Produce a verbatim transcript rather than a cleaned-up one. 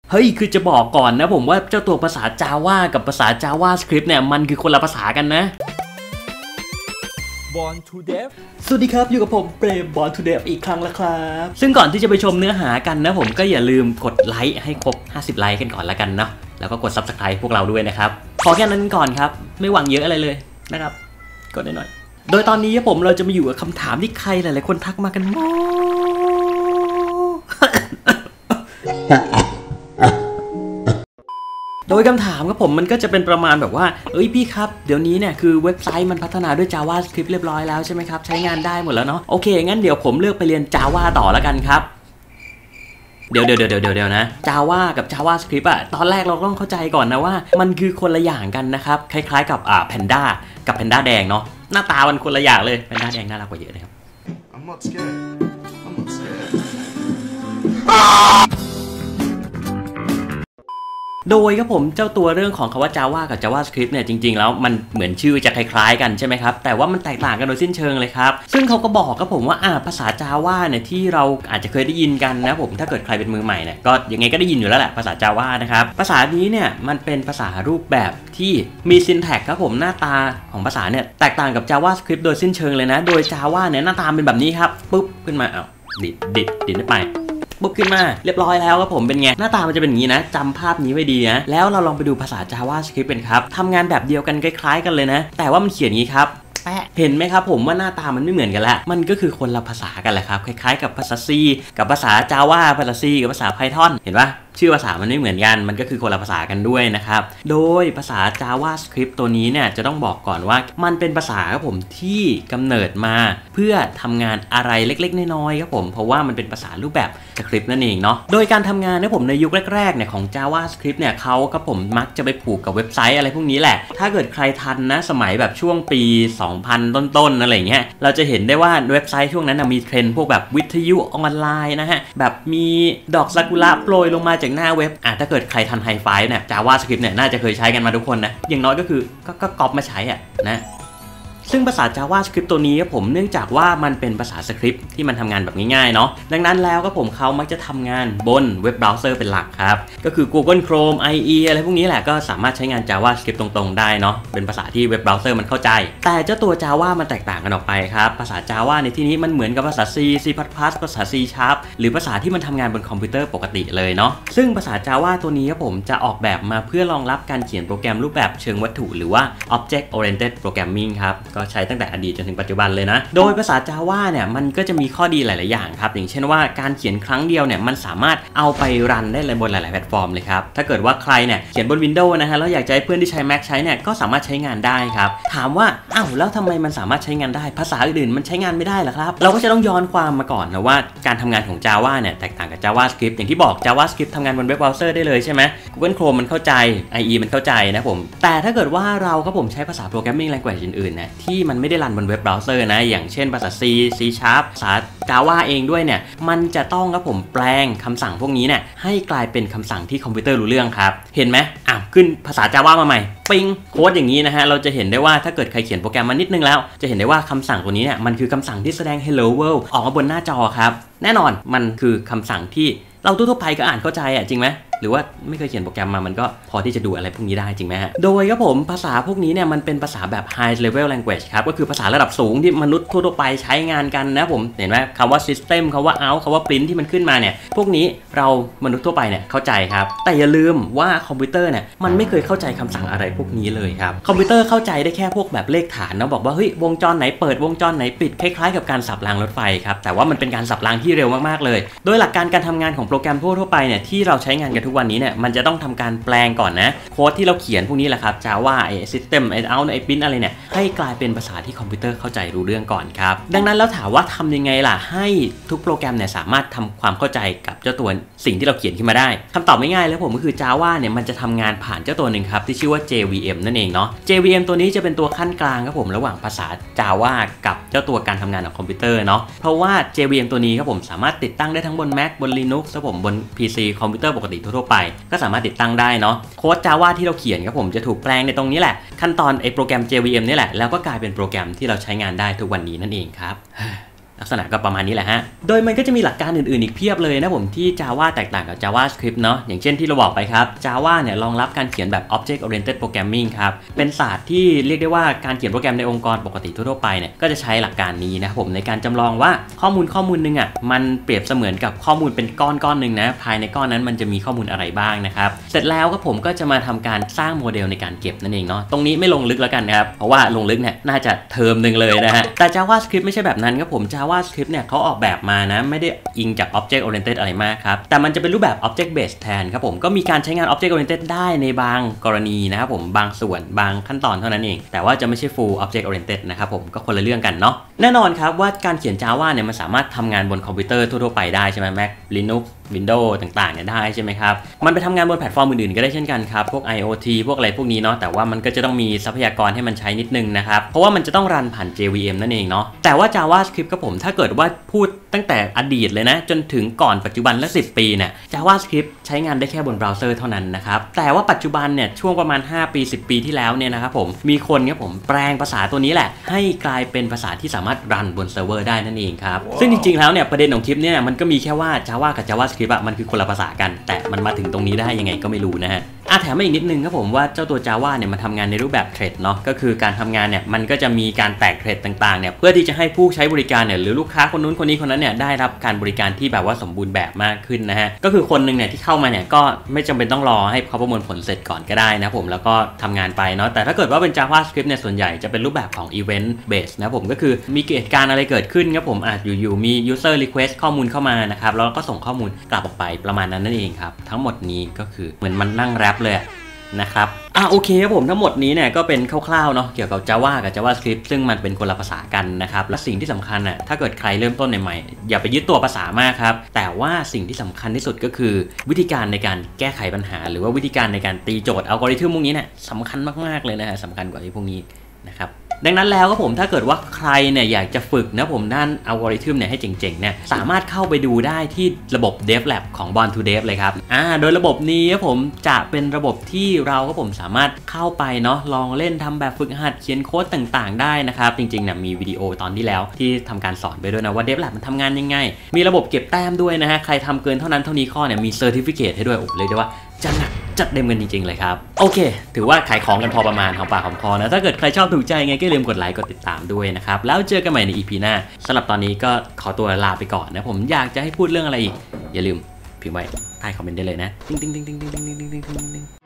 เฮ้ยคือจะบอกก่อนนะผมว่าเจ้าตัวภาษา Java กับภาษา JavaScript เนี่ยมันคือคนละภาษากันนะ Born to Dev สวัสดีครับอยู่กับผมเปรม Born to Dev อีกครั้งแล้วครับซึ่งก่อนที่จะไปชมเนื้อหากันนะผมก็อย่าลืมกดไลค์ให้ครบห้าสิบไลค์กันก่อนแล้วกันเนาะแล้วก็กด Subscribe พวกเราด้วยนะครับขอแค่นั้นก่อนครับไม่หวังเยอะอะไรเลยนะครับกดได้หน่อยโดยตอนนี้ผมเราจะมาอยู่กับคำถามที่ใครหลายๆคนทักมากันมากโดยคำถามครับผมมันก็จะเป็นประมาณแบบว่าเอ้ยพี่ครับเดี๋ยวนี้เนี่ยคือเว็บไซต์มันพัฒนาด้วย JavaScript เรียบร้อยแล้วใช่ไหมครับใช้งานได้หมดแล้วเนาะโอเคงั้นเดี๋ยวผมเลือกไปเรียน Java ต่อแล้วกันครับเดี๋ยวเดี๋ยวเดี๋ยวเดี๋ยวเดี๋ยวนะ Java กับ JavaScript อะตอนแรกเราต้องเข้าใจก่อนนะว่ามันคือคนละอย่างกันนะครับคล้ายๆกับอ่า Panda กับ Panda แดงเนาะหน้าตามันคนละอย่างเลย Panda แดงน่ารักกว่าเยอะนะครับ I'm not scared I'm not scared โดยครับผมเจ้าตัวเรื่องของคำว่า Java กับ JavaScript เนี่ยจริงๆแล้วมันเหมือนชื่อจะคล้ายๆกันใช่ไหมครับแต่ว่ามันแตกต่างกันโดยสิ้นเชิงเลยครับซึ่งเขาก็บอกครับผมว่าอ่าภาษา Java เนี่ยที่เราอาจจะเคยได้ยินกันนะผมถ้าเกิดใครเป็นมือใหม่เนี่ยก็ยังไงก็ได้ยินอยู่แล้วแหละภาษา Java นะครับภาษานี้เนี่ยมันเป็นภาษารูปแบบที่มี syntax ครับผมหน้าตาของภาษาเนี่ยแตกต่างกับ JavaScript โดยสิ้นเชิงเลยนะโดย Java เนี่ยหน้าตาเป็นแบบนี้ครับปุ๊บขึ้นมาอ้าวดิดดิดดิดไปปุ๊บขึ้นมาเรียบร้อยแล้วครับผมเป็นไงหน้าตามันจะเป็นอย่างนี้นะจำภาพนี้ไว้ดีนะแล้วเราลองไปดูภาษา JavaScript เป็นครับทำงานแบบเดียวกันคล้ายๆกันเลยนะแต่ว่ามันเขียนอย่างนี้ครับเห็นไหมครับผมว่าหน้าตามันไม่เหมือนกันละมันก็คือคนละภาษากันแหละครับคล้ายๆกับภาษา C กับภาษา Java ภาษา C กับภาษา Python เห็นปะชื่อภาษามันไม่เหมือนกันมันก็คือคนละภาษากันด้วยนะครับโดยภาษา JavaScript ตัวนี้เนี่ยจะต้องบอกก่อนว่ามันเป็นภาษาครับผมที่กำเนิดมาเพื่อทำงานอะไรเล็กๆน้อยๆครับผมเพราะว่ามันเป็นภาษารูปแบบสคริปต์นั่นเองเนาะโดยการทำงานนะผมในยุคแรกๆเนี่ยของ JavaScript เนี่ยเขาครับผมมักจะไปผูกกับเว็บไซต์อะไรพวกนี้แหละถ้าเกิดใครทันนะสมัยแบบช่วงปีสองพันต้นๆอะไรเงี้ยเราจะเห็นได้ว่าเว็บไซต์ช่วงนั้นมีเทรนด์พวกแบบวิทยุออนไลน์นะฮะแบบมีดอกซากุระโปรยลงมาจากหน้าเว็บอ่ะถ้าเกิดใครทันไฮไฟว์เนี่ย JavaScript เนี่ยน่าจะเคยใช้กันมาทุกคนนะอย่างน้อยก็คือก็ก็ก๊อปมาใช้อ่ะนะซึ่งภาษา JavaScript ตัวนี้ผมเนื่องจากว่ามันเป็นภาษาสคริปต์ที่มันทำงานแบบง่ายๆเนาะดังนั้นแล้วก็ผมเขามักจะทำงานบนเว็บเบราว์เซอร์เป็นหลักครับก็คือ Google Chrome ไอ อี อะไรพวกนี้แหละก็สามารถใช้งาน JavaScript ตรงๆได้เนาะเป็นภาษาที่เว็บเบราว์เซอร์มันเข้าใจแต่เจ้าตัว Java มันแตกต่างกันออกไปครับภาษา Java ในที่นี้มันเหมือนกับภาษา C C++ ภาษา C Sharp หรือภาษาที่มันทำงานบนคอมพิวเตอร์ปกติเลยเนาะซึ่งภาษา Java ตัวนี้ครับผมจะออกแบบมาเพื่อรองรับการเขียนโปรแกรมรูปแบบเชิงวัตถุหรือว่า Object Oriented Programming ครับก็ใช้ตั้งแต่อดีตจนถึงปัจจุบันเลยนะโดยภาษา Java เนี่ยมันก็จะมีข้อดีหลายๆอย่างครับอย่างเช่นว่าการเขียนครั้งเดียวเนี่ยมันสามารถเอาไปรันได้เลยบนหลายๆแพลตฟอร์มเลยครับถ้าเกิดว่าใครเนี่ยเขียนบน Windows นะฮะแล้วอยากจะให้เพื่อนที่ใช้ Mac ใช้เนี่ยก็สามารถใช้งานได้ครับถามว่าอ้าวแล้วทำไมมันสามารถใช้งานได้ภาษาอื่นๆมันใช้งานไม่ได้หรอครับเราก็จะต้องย้อนความมาก่อนนะว่าการทำงานของ Java เนี่ยแตกต่างกับ JavaScript อย่างที่บอก JavaScript ทำงานบนเว็บเบราว์เซอร์ได้เลยใช่ไหม Google Chrome มันเข้าใจ ไอ อี มันเข้าใจนะผมแต่ถ้าเกิดว่าเราครับผมใช้ภาษา Programming Language อื่นๆนะที่มันไม่ได้รันบนเว็บเบราว์เซอร์นะอย่างเช่นภาษา C C Sharp ภาษา Java เองด้วยเนี่ยมันจะต้องครับผมแปลงคำสั่งพวกนี้เนี่ยให้กลายเป็นคำสั่งที่คอมพิวเตอร์รู้เรื่องครับเห็นไหมอ้าวขึ้นภาษา Java มาใหม่ปิงโค้ดอย่างนี้นะฮะเราจะเห็นได้ว่าถ้าเกิดใครเขียนโปรแกรมมานิดนึงแล้วจะเห็นได้ว่าคำสั่งตัวนี้เนี่ยมันคือคำสั่งที่แสดง Hello World ออกมาบนหน้าจอครับแน่นอนมันคือคำสั่งที่เราทั่วๆไปก็อ่านเข้าใจอ่ะจริงไหมหรือว่าไม่เคยเขียนโปรแกรมมามันก็พอที่จะดูอะไรพวกนี้ได้จริงไหมฮะโดยครับผมภาษาพวกนี้เนี่ยมันเป็นภาษาแบบ high level language ครับก็คือภาษาระดับสูงที่มนุษย์ทั่วๆไปใช้งานกันนะผมเห็นไหมคำว่า system คำว่า out คำว่า print ที่มันขึ้นมาเนี่ยพวกนี้เรามนุษย์ทั่วไปเนี่ยเข้าใจครับแต่อย่าลืมว่าคอมพิวเตอร์เนี่ยมันไม่เคยเข้าใจคำสั่งอะไรพวกนี้เลยครับคอมพิวเตอร์เข้าใจได้แค่พวกแบบเลขฐานนะบอกว่าเฮ้ยวงจรไหนเปิดวงจรไหนปิดคล้ายๆกับการสับรางรถไฟครับแต่ว่ามันเป็นการสับรางที่เร็วมากๆเลยโดยหลักการการทำงานของโปรแกรมทั่วๆไปเนี่ยที่เราใช้งานกันทุกวันนี้เนี่ยมันจะต้องทำการแปลงก่อนนะโค้ดที่เราเขียนพวกนี้แหละครับ Java ไอ้ System ไอ้ Out ไอ้ Print อะไรเนี่ยให้กลายเป็นภาษาที่คอมพิวเตอร์เข้าใจรู้เรื่องก่อนครับดังนั้นแล้วถามว่าทำยังไงล่ะให้ทุกโปรแกรมเนี่ยสามารถทำความเข้าใจกับเจ้าตัวสิ่งที่เราเขียนขึ้นมาได้คำตอบง่ายๆแล้วผมก็คือ Java เนี่ยมันจะทำงานผ่านเจ้าตัวหนึ่งครับที่ชื่อว่า เจ วี เอ็ม นั่นเองเนาะ เจ วี เอ็ม ตัวนี้จะเป็นตัวขั้นกลางครับผมระหว่างภาษา Java กับเจ้าตัวการทำงานของคอมพิวเตอร์เนาะเพราะว่า เจ วี เอ็ม ตัวนี้ครับผมสามารถติดตั้งได้ทั้งบน Mac บน Linux ครับผมบน พี ซี คอมพิวเตอร์ปกติทั่วๆไปก็สามารถติดตั้งได้เนาะโค้ด Java ที่เราเขียนครับผมจะถูกแปลงในตรงนี้แหละขั้นตอนไอ้โปรแกรม เจ วี เอ็ม นี่แหละแล้วก็กลายเป็นโปรแกรมที่เราใช้งานได้ทุกวันนี้นั่นเองครับลักษณะก็ประมาณนี้แหละฮะโดยมันก็จะมีหลักการอื่นๆอีกเพียบเลยนะผมที่ Java แตกต่างกับ JavaScript เนาะอย่างเช่นที่เราบอกไปครับ Java เนี่ยรองรับการเขียนแบบ Object Oriented Programming ครับเป็นศาสตร์ที่เรียกได้ว่าการเขียนโปรแกรมในองค์กรปกติทั่วๆไปเนี่ยก็จะใช้หลักการนี้นะครับผมในการจำลองว่าข้อมูลข้อมูลนึงอ่ะมันเปรียบเสมือนกับข้อมูลเป็นก้อนก้อนนึงนะภายในก้อนนั้นมันจะมีข้อมูลอะไรบ้างนะครับเสร็จแล้วก็ผมก็จะมาทำการสร้างโมเดลในการเก็บนั่นเองเนาะตรงนี้ไม่ลงลึกแล้วกันนะครับเพราะว่าลงลึกเนี่ยน่าจะเทอมนึงเลยนะฮะแต่ JavaScript ไม่ใช่แบบนั้นครับผม JavaScript เนี่ยเขาออกแบบมานะไม่ได้อิงจาก Object Oriented อะไรมากครับแต่มันจะเป็นรูปแบบ Object Based แทนครับผมก็มีการใช้งาน Object Oriented ได้ในบางกรณีนะครับผมบางส่วนบางขั้นตอนเท่านั้นเองแต่ว่าจะไม่ใช่ Full Object Oriented นะครับผมก็คนละเรื่องกันเนาะแน่นอนครับว่าการเขียน Java เนี่ยมันสามารถทำงานบนคอมพิวเตอร์ทั่วๆไปได้ใช่ไหม Mac Linux Windows ต่างๆเนี่ยได้ใช่ไหมครับมันไปทำงานบนแพลตฟอร์มอื่นๆก็ได้เช่นกันครับพวก IoT พวกอะไรพวกนี้เนาะแต่ว่ามันก็จะต้องมีทรัพยากรให้มันใช้นิดนึงนะครับเพราะว่ามันจะต้องรันผ่าน เจ วี เอ็ม นั่นเองเนาะแต่ว่า JavaScript กับผมถ้าเกิดว่าพูดตั้งแต่อดีตเลยนะจนถึงก่อนปัจจุบันและสิบปีเนี่ย JavaScript ใช้งานได้แค่บนเบราว์เซอร์เท่านั้นนะครับแต่ว่าปัจจุบันเนี่ยช่วงประมาณห้าปีสิบปีที่แล้วเนี่ยนะครับผมมีคนครับผมแปลงภาษาตัวนี้แหละให้กลายเป็นภาษาที่สามารถรันบนเซิร์ฟเวอร์ได้นั่นเองครับ wow. ซึ่งจริงๆแล้วเนี่ยประเด็นของคลิปเนี่ยมันก็มีแค่ว่า Java กับ JavaScript อะมันคือคนละภาษากันแต่มันมาถึงตรงนี้ได้ยังไงก็ไม่รู้นะฮะอ่ะแถมมาอีกนิดนึงครับผมว่าเจ้าตัว Java เนี่ยมันทำงานในรูปแบบเทรดเนาะก็คือการทำงานเนี่ยมันก็จะมีการแตกเทรดต่างๆเนี่ยเพื่อที่จะให้ผู้ใช้บริการเนี่ยหรือลูกค้าคนนู้นคนนี้คนนั้นเนี่ยได้รับการบริการที่แบบว่าสมบูรณ์แบบมากขึ้นนะฮะก็คือคนนึงเนี่ยที่เข้ามาเนี่ยก็ไม่จำเป็นต้องรอให้เขาประมวลผลเสร็จก่อนก็ได้นะผมแล้วก็ทำงานไปเนาะแต่ถ้าเกิดว่าเป็น JavaScript เนี่ยส่วนใหญ่จะเป็นรูปแบบของ Event Based นะผมก็คือมีเหตุการณ์อะไรเกิดขึ้นครับผมอาจอยู่ๆมี User Request ข้อมูลเข้ามานะครับแล้วก็ส่งข้อมูลกลับออกไปประมาณนั้นนั่นเองครับทั้งหมดนี้ก็คือเหมือนมันนั่งแรปเลยนะครับอ่ะโอเคครับผมทั้งหมดนี้เนี่ยก็เป็นคร่าวๆเนาะเกี่ยวกับ Java กับ JavaScript ซึ่งมันเป็นคนละภาษากันนะครับและสิ่งที่สำคัญน่ะถ้าเกิดใครเริ่มต้นใหม่ๆอย่าไปยึดตัวภาษามากครับแต่ว่าสิ่งที่สำคัญที่สุดก็คือวิธีการในการแก้ไขปัญหาหรือว่าวิธีการในการตีโจทย์อัลกอริทึมพวกนี้เนี่ยสำคัญมากๆเลยนะฮะสำคัญกว่าที่พวกนี้นะครับดังนั้นแล้วก็ผมถ้าเกิดว่าใครเนี่ยอยากจะฝึกนะผมด้านอัลกอริทึมเนี่ยให้เจ๋งๆเนี่ยสามารถเข้าไปดูได้ที่ระบบ DevLab ของ Born to Dev เลยครับอ่าโดยระบบนี้ครับผมจะเป็นระบบที่เราก็ผมสามารถเข้าไปเนาะลองเล่นทำแบบฝึกหัดเขียนโค้ดต่างๆได้นะครับจริงๆเนี่ยมีวิดีโอตอนที่แล้วที่ทำการสอนไปด้วยนะว่า DevLab มันทำงานยังไงมีระบบเก็บแต้มด้วยนะฮะใครทำเกินเท่านั้นเท่านี้ข้อเนี่ยมี Certificate ให้ด้วยโอ้เลยได้ว่าจะหนักจัดเต็มกันจริงๆเลยครับโอเคถือว่าขายของกันพอประมาณของปากของคอนะถ้าเกิดใครชอบถูกใจไงก็อย่าลืมกดไลค์กดติดตามด้วยนะครับแล้วเจอกันใหม่ใน อี พี หน้าสำหรับตอนนี้ก็ขอตัวลาไปก่อนนะผมอยากจะให้พูดเรื่องอะไรอีกอย่าลืมพิมพ์ไว้ใต้คอมเมนต์ได้เลยนะติ๊งติ๊งติ๊งติ๊งติ๊งติ๊งติ๊งติ๊ง